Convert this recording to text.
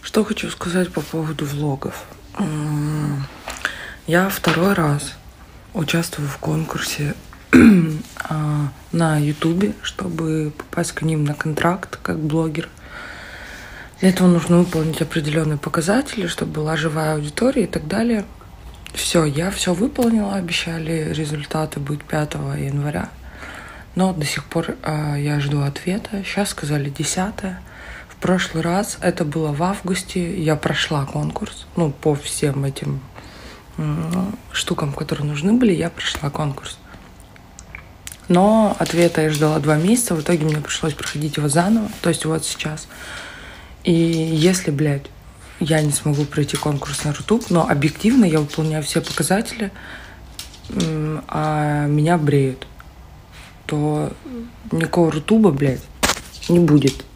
Что хочу сказать по поводу влогов. Я второй раз участвую в конкурсе на Ютубе, чтобы попасть к ним на контракт как блогер. Для этого нужно выполнить определенные показатели, чтобы была живая аудитория и так далее. Все, я все выполнила, обещали результаты быть 5 января. Но до сих пор я жду ответа. Сейчас сказали 10. В прошлый раз, это было в августе, я прошла конкурс. По всем этим штукам, которые нужны были, я прошла конкурс. Но ответа я ждала 2 месяца. В итоге мне пришлось проходить его заново. То есть вот сейчас. И если, я не смогу пройти конкурс на Рутуб, но объективно я выполняю все показатели, а меня бреют, то никакого Рутуба, не будет.